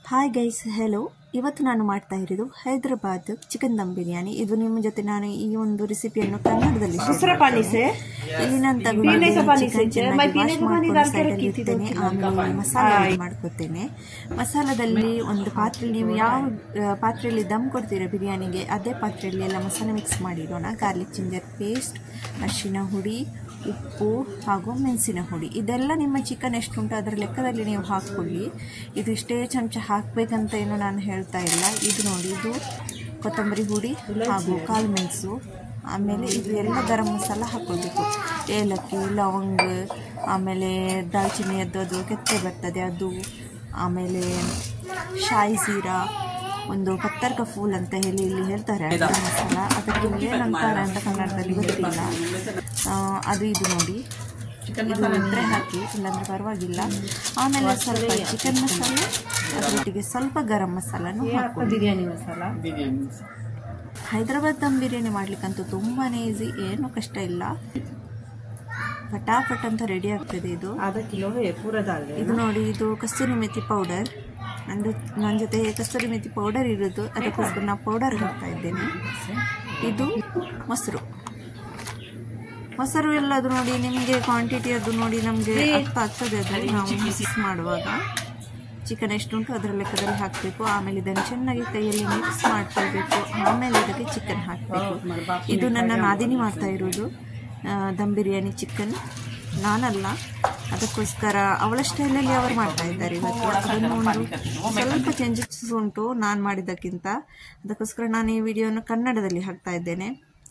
Hi guys, hello. ಇವತ್ತು ನಾನು ಮಾಡ್ತಾ ಇರೋದು ಹೈದರಾಬಾದ್ ಚಿಕನ್ ದಮ್ ಬಿರಿಯಾನಿ. ಇದು ನಿಮ್ಮ ಜೊತೆ ನಾನು ಈ ಒಂದು ರೆಸಿಪಿಯನ್ನು ಕನ್ನಡದಲ್ಲಿ ಇಲ್ಲಿ ನಾನು ತಗೊಂಡಿದ್ದೇನೆ. ಆಮೇಲೆ ಮಸಾಲೆ ಮಾಡ್ಕೊತೇನೆ. ಮಸಾಲದಲ್ಲಿ ಒಂದು ಪಾತ್ರೆಯಲ್ಲಿ ನೀವು ಯಾವ ಪಾತ್ರೆಯಲ್ಲಿ ದಮ್ ಕೊಡ್ತೀರಾ ಬಿರಿಯಾನಿಗೆ, ಅದೇ ಪಾತ್ರೆಯಲ್ಲಿ ಎಲ್ಲ ಮಸಾಲೆ ಮಿಕ್ಸ್ ಮಾಡಿಡೋಣ. ಗಾರ್ಲಿಕ್ ಜಿಂಜರ್ ಪೇಸ್ಟ್, ಅರಿಶಿನ ಹುಡಿ, ಉಪ್ಪು ಹಾಗೂ ಮೆಣಸಿನ ಹುಡಿ, ಇದೆಲ್ಲ ನಿಮ್ಮ ಚಿಕನ್ ಎಷ್ಟುಂಟು ಅದರ ಲೆಕ್ಕದಲ್ಲಿ ನೀವು ಹಾಕ್ಕೊಳ್ಳಿ. ಇದು ಇಷ್ಟೇ ಚಮಚ ಹಾಕಬೇಕಂತ ಏನು ನಾನು ಹೇಳ್ತಾ ಇಲ್ಲ. ಇದು ನೋಡಿ, ಇದು ಕೊತ್ತಂಬರಿ ಹುಡಿ ಹಾಗೂ ಕಾಳು ಮೆಣಸು. ಆಮೇಲೆ ಇದು ಎಲ್ಲ ಗರಂ ಮಸಾಲ ಹಾಕ್ಕೊಳ್ಬೇಕು. ಏಲಕ್ಕಿ, ಲವಂಗ, ಆಮೇಲೆ ದಾಲ್ಚಿನ್ನಿ ಅದು ಕೆತ್ತೆ ಬರ್ತದೆ ಅದು, ಆಮೇಲೆ ಶಾಯಿ ಜೀರಾ, ಒಂದು ಪತ್ತರ್ಕ ಫೂಲ್ ಅಂತ ಹೇಳಿ ಇಲ್ಲಿ ಹೇಳ್ತಾರೆ ಮಸಾಲ. ಅದಕ್ಕೆ ಏನಂತಾರೆ ಅಂತ ಕನ್ನಡದಲ್ಲಿ ಗೊತ್ತಿಲ್ಲ. ಅದು ಇದು ನೋಡಿ, ಇದು ಇದ್ರೆ ಹಾಕಿ, ಇಲ್ಲಾಂದ್ರೆ ಪರವಾಗಿಲ್ಲ. ಆಮೇಲೆ ಸ್ವಲ್ಪ ಚಿಕನ್ ಮಸಾಲೆ, ಅದರೊಟ್ಟಿಗೆ ಸ್ವಲ್ಪ ಗರಂ ಮಸಾಲನು ಹಾಕಿ, ಬಿರಿಯಾನಿ ಮಸಾಲ. ಹೈದರಾಬಾದ್ ದಮ್ ಬಿರಿಯಾನಿ ಮಾಡ್ಲಿಕ್ಕಂತೂ ತುಂಬಾನೇ ಈಸಿ, ಏನು ಕಷ್ಟ ಇಲ್ಲ, ಫಟಾಫಟ್ ಅಂತ ರೆಡಿ ಆಗ್ತದೆ. ಇದು ಇದು ನೋಡಿ, ಇದು ಕಸ್ತೂರಿ ಮೆಥಿ ಪೌಡರ್. ನನ್ನ ಜೊತೆ ಕಸ್ತೂರಿ ಮೆಥಿ ಪೌಡರ್ ಇರೋದು, ಅದಕ್ಕೋಸ್ಕರ ನಾವು ಪೌಡರ್ ಹಾಕ್ತಾ ಇದ್ದೇನೆ. ಇದು ಮೊಸರು ಎಲ್ಲ ಅದು ನೋಡಿ, ನಿಮಗೆ ಕ್ವಾಂಟಿಟಿ ಅದು ನೋಡಿ ನಮಗೆ ಅರ್ಥ ಆಗ್ತದೆ. ಅದು ನಾವು ಮಿಕ್ಸ್ ಮಾಡುವಾಗ ಚಿಕನ್ ಎಷ್ಟುಂಟು ಅದರ ಲೆಕ್ಕದಲ್ಲಿ ಹಾಕಬೇಕು. ಆಮೇಲೆ ಇದನ್ನು ಚೆನ್ನಾಗಿ ಕೈಯಲ್ಲಿ ಮಿಕ್ಸ್ ಮಾಡ್ಕೊಳ್ಬೇಕು. ಆಮೇಲೆ ಇದಕ್ಕೆ ಚಿಕನ್ ಹಾಕಬೇಕು. ಇದು ನನ್ನ ನಾದಿನಿ ಮಾಡ್ತಾ ಇರೋದು ದಮ್ ಬಿರಿಯಾನಿ ಚಿಕನ್, ನಾನಲ್ಲ. ಅದಕ್ಕೋಸ್ಕರ ಅವಳ ಸ್ಟೈಲಲ್ಲಿ ಅವರು ಮಾಡ್ತಾ ಇದ್ದಾರೆ ಇವತ್ತು. ಅದನ್ನು ಒಂದು ಸ್ವಲ್ಪ ಚೇಂಜಸ್ ಉಂಟು ನಾನು ಮಾಡಿದ್ದಕ್ಕಿಂತ, ಅದಕ್ಕೋಸ್ಕರ ನಾನು ಈ ವಿಡಿಯೋನ ಕನ್ನಡದಲ್ಲಿ ಹಾಕ್ತಾ ಇದ್ದೇನೆ.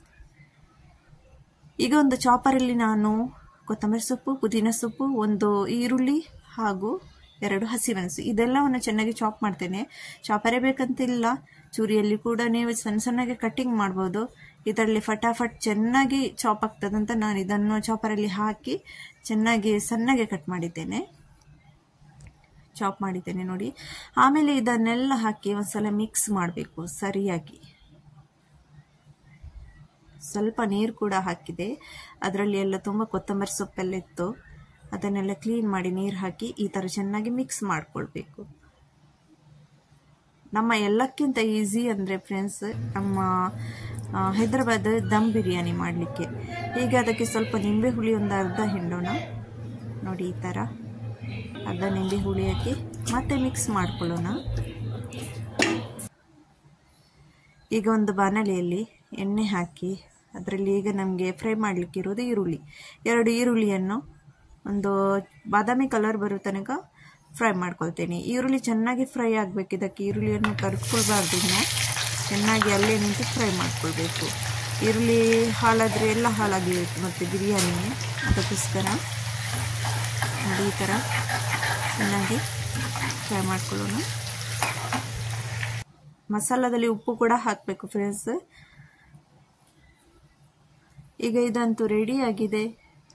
ಈಗ ಒಂದು ಚಾಪರಲ್ಲಿ ನಾನು ಕೊತ್ತಂಬರಿ ಸೊಪ್ಪು, ಪುದೀನ ಸೊಪ್ಪು, ಒಂದು ಈರುಳ್ಳಿ ಹಾಗೂ 2 ಹಸಿಮೆಣಸು ಇದೆಲ್ಲವನ್ನು ಚೆನ್ನಾಗಿ ಚಾಪ್ ಮಾಡ್ತೇನೆ. ಚಾಪರೇ ಬೇಕಂತಿಲ್ಲ, ಚೂರಿಯಲ್ಲಿ ಕೂಡ ನೀವು ಸಣ್ಣ ಸಣ್ಣಗೆ ಕಟ್ಟಿಂಗ್ ಮಾಡ್ಬೋದು. ಇದರಲ್ಲಿ ಫಟಾಫಟ್ ಚೆನ್ನಾಗಿ ಚಾಪ್ ಆಗ್ತದಂತ ನಾನು ಇದನ್ನು ಚಾಪರಲ್ಲಿ ಹಾಕಿ ಚೆನ್ನಾಗಿ ಸಣ್ಣಗೆ ಕಟ್ ಮಾಡಿದ್ದೇನೆ, ಚಾಪ್ ಮಾಡಿದ್ದೇನೆ ನೋಡಿ. ಆಮೇಲೆ ಇದನ್ನೆಲ್ಲ ಹಾಕಿ ಒಂದ್ಸಲ ಮಿಕ್ಸ್ ಮಾಡಬೇಕು ಸರಿಯಾಗಿ. ಸ್ವಲ್ಪ ನೀರು ಕೂಡ ಹಾಕಿದೆ, ಅದರಲ್ಲಿ ಎಲ್ಲ ತುಂಬ ಕೊತ್ತಂಬರಿ ಸೊಪ್ಪೆಲ್ಲ ಇತ್ತು, ಅದನ್ನೆಲ್ಲ ಕ್ಲೀನ್ ಮಾಡಿ ನೀರು ಹಾಕಿ ಈ ಥರ ಚೆನ್ನಾಗಿ ಮಿಕ್ಸ್ ಮಾಡ್ಕೊಳ್ಬೇಕು. ನಮ್ಮ ಎಲ್ಲಕ್ಕಿಂತ ಈಸಿ ಅಂದರೆ ಫ್ರೆಂಡ್ಸ್ ನಮ್ಮ ಹೈದರಾಬಾದ್ ದಮ್ ಬಿರಿಯಾನಿ ಮಾಡಲಿಕ್ಕೆ. ಈಗ ಅದಕ್ಕೆ ಸ್ವಲ್ಪ ನಿಂಬೆ ಹುಳಿ ಒಂದು ಅರ್ಧ ಹಿಂಡೋಣ ನೋಡಿ, ಈ ಥರ ಅರ್ಧ ನಿಂಬೆ ಹುಳಿ ಹಾಕಿ ಮತ್ತೆ ಮಿಕ್ಸ್ ಮಾಡ್ಕೊಳ್ಳೋಣ. ಈಗ ಒಂದು ಬಾಣಲೆಯಲ್ಲಿ ಎಣ್ಣೆ ಹಾಕಿ ಅದರಲ್ಲಿ ಈಗ ನಮಗೆ ಫ್ರೈ ಮಾಡಲಿಕ್ಕೆ ಇರೋದು ಈರುಳ್ಳಿ. 2 ಈರುಳ್ಳಿಯನ್ನು ಒಂದು ಬಾದಾಮಿ ಕಲರ್ ಬರೋ ತನಕ ಫ್ರೈ ಮಾಡ್ಕೊಳ್ತೇನೆ. ಈರುಳ್ಳಿ ಚೆನ್ನಾಗಿ ಫ್ರೈ ಆಗಬೇಕು. ಇದಕ್ಕೆ ಈರುಳ್ಳಿಯನ್ನು ಕರ್ಕೊಳ್ಬಾರ್ದು, ಚೆನ್ನಾಗಿ ಅಲ್ಲೇ ನಿಂತು ಫ್ರೈ ಮಾಡ್ಕೊಳ್ಬೇಕು. ಈರುಳ್ಳಿ ಹಾಳಾದರೆ ಎಲ್ಲ ಹಾಳಾಗಿ ಮತ್ತು ಬಿರಿಯಾನಿ, ಅದಕ್ಕೋಸ್ಕರ ನೋಡಿ ಈ ಥರ ಚೆನ್ನಾಗಿ ಫ್ರೈ ಮಾಡ್ಕೊಳ್ಳೋಣ. ಮಸಾಲದಲ್ಲಿ ಉಪ್ಪು ಕೂಡ ಹಾಕಬೇಕು ಫ್ರೆಂಡ್ಸ್. ಈಗ ಇದಂತೂ ರೆಡಿ ಆಗಿದೆ.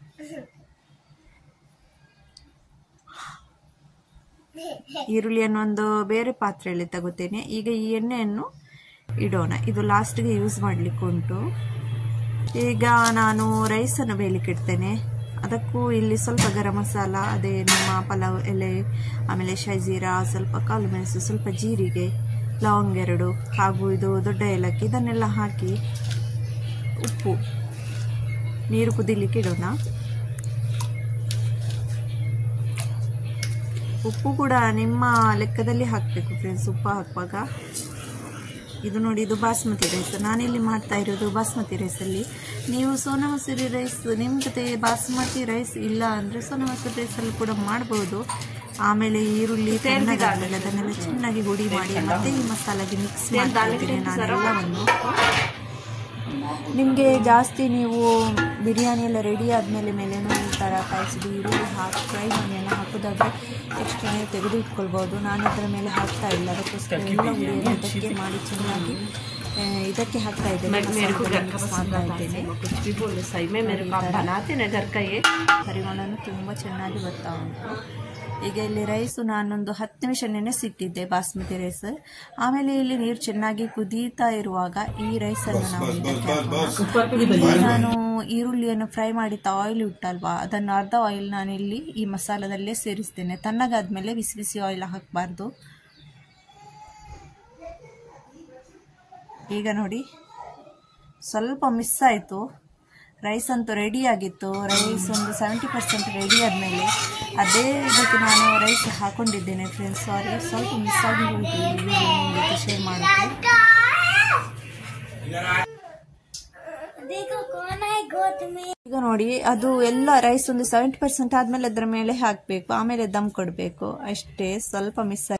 ಈರುಳ್ಳಿಯನ್ನು ಒಂದು ಬೇರೆ ಪಾತ್ರೆಯಲ್ಲಿ ತಗೋತೇನೆ. ಈಗ ಈ ಎಣ್ಣೆಯನ್ನು ಇಡೋಣ, ಇದು ಲಾಸ್ಟ್ಗೆ ಯೂಸ್ ಮಾಡಲಿಕ್ಕೆ ಉಂಟು. ಈಗ ನಾನು ರೈಸನ್ನು ಬೇಯಲಿಕ್ಕೆ ಇಡ್ತೇನೆ. ಅದಕ್ಕೂ ಇಲ್ಲಿ ಸ್ವಲ್ಪ ಗರಂ ಮಸಾಲ, ಅದೇ ನಮ್ಮ ಪಲಾವ್ ಎಲೆ, ಆಮೇಲೆ ಶಾಯಿ ಜೀರಾ, ಸ್ವಲ್ಪ ಕಾಳು ಮೆಣಸು, ಸ್ವಲ್ಪ ಜೀರಿಗೆ, ಲವಂಗ 2 ಹಾಗೂ ಇದು ದೊಡ್ಡ ಏಲಕ್ಕಿ, ಇದನ್ನೆಲ್ಲ ಹಾಕಿ ಉಪ್ಪು, ನೀರು ಕುದಿಲಿಕ್ಕೆ ಇಡೋಣ. ಉಪ್ಪು ಕೂಡ ನಿಮ್ಮ ಲೆಕ್ಕದಲ್ಲಿ ಹಾಕಬೇಕು ಫ್ರೆಂಡ್ಸ್ ಉಪ್ಪು ಹಾಕುವಾಗ. ಇದು ನೋಡಿ, ಇದು ಬಾಸ್ಮತಿ ರೈಸ್, ನಾನಿಲ್ಲಿ ಮಾಡ್ತಾ ಇರೋದು ಬಾಸ್ಮತಿ ರೈಸಲ್ಲಿ. ನೀವು ಸೋನಾ ಮಸೂರಿ ರೈಸ್, ನಿಮ್ಮ ಜೊತೆ ಬಾಸ್ಮತಿ ರೈಸ್ ಇಲ್ಲ ಅಂದರೆ ಸೋನಾ ಮಸೂರಿ ರೈಸಲ್ಲಿ ಕೂಡ ಮಾಡ್ಬೋದು. ಆಮೇಲೆ ಈರುಳ್ಳಿ ತಣ್ಣಗಾದ್ಮೇಲೆ ಅದನ್ನೆಲ್ಲ ಚೆನ್ನಾಗಿ ಹುಡಿ ಮಾಡಿ ಮತ್ತೆ ಈ ಮಸಾಲೆಗೆ ಮಿಕ್ಸ್ ಮಾಡ್ತೀನಿ ನಾನೆಲ್ಲವನ್ನು. ನಿಮಗೆ ಜಾಸ್ತಿ ನೀವು ಬಿರಿಯಾನಿ ಎಲ್ಲ ರೆಡಿ ಆದಮೇಲೆ ಮೇಲೇನೂ ಈ ಥರ ಕಾಯಿಸಿದ್ದು ಈರುಳ್ಳಿ ಹಾಕಿ ಫ್ರೈ ಮನೆಯನ್ನು ಹಾಕೋದಾದರೆ ಎಕ್ಸ್ಟ್ರಾ ನೀವು ತೆಗೆದು ಇಟ್ಕೊಳ್ಬೋದು. ನಾನು ಅದರ ಮೇಲೆ ಹಾಕ್ತಾ ಇಲ್ಲ, ಅದಕ್ಕೋಸ್ಕರ ಎಲ್ಲ ಹುಡಿಯನ್ನು ಇದಕ್ಕೆ ಮಾಡಿ ಚೆನ್ನಾಗಿ ಇದಕ್ಕೆ ಹಾಕ್ತಾ ಇದ್ದೇನೆ, ಮಾಡ್ತಾ ಇದ್ದೇನೆ. ಪರಿಮಳನು ತುಂಬ ಚೆನ್ನಾಗಿ ಬರ್ತಾ ಉಂಟು. ಈಗ ಇಲ್ಲಿ ರೈಸು ನಾನೊಂದು 10 ನಿಮಿಷ ನೆನೆಸಿಟ್ಟಿದ್ದೆ ಬಾಸ್ಮತಿ ರೈಸ್. ಆಮೇಲೆ ಇಲ್ಲಿ ನೀರು ಚೆನ್ನಾಗಿ ಕುದೀತಾ ಇರುವಾಗ ಈ ರೈಸನ್ನು ನಾವು ನಾನು ಈರುಳ್ಳಿಯನ್ನು ಫ್ರೈ ಮಾಡಿದ ಆಯಿಲ್ ಉಂಟಲ್ವಾ, ಅದನ್ನು ಅರ್ಧ ಆಯಿಲ್ ನಾನಿಲ್ಲಿ ಈ ಮಸಾಲದಲ್ಲೇ ಸೇರಿಸ್ತೇನೆ. ತಣ್ಣಗಾದ್ಮೇಲೆ ಬಿಸಿ ಬಿಸಿ ಆಯಿಲ್ ಹಾಕಬಾರ್ದು. ಈಗ ನೋಡಿ ಸ್ವಲ್ಪ ಮಿಸ್ ಆಯಿತು. ರೈಸ್ ಅಂತೂ ರೆಡಿ ಆಗಿತ್ತು. ರೈಸ್ ಒಂದು 70% ರೆಡಿ ಆದಮೇಲೆ ಅದೇ ಇದಕ್ಕೆ ನಾನು ರೈಸ್ ಹಾಕೊಂಡಿದ್ದೇನೆ ಫ್ರೆಂಡ್ಸ್. ಸಾರಿ, ಸ್ವಲ್ಪ ಮಿಸ್ ಆಗಿ ಹೋಯಿತು ನಿಮ್ಮ ಜೊತೆ ಶೇರ್ ಮಾಡೋಕ್ಕೆ. ಈಗ ನೋಡಿ ಅದು ಎಲ್ಲ ರೈಸ್ ಒಂದು 70% ಆದಮೇಲೆ ಅದರ ಮೇಲೆ ಹಾಕಬೇಕು, ಆಮೇಲೆ ದಮ್ ಕೊಡಬೇಕು ಅಷ್ಟೇ. ಸ್ವಲ್ಪ ಮಿಸ್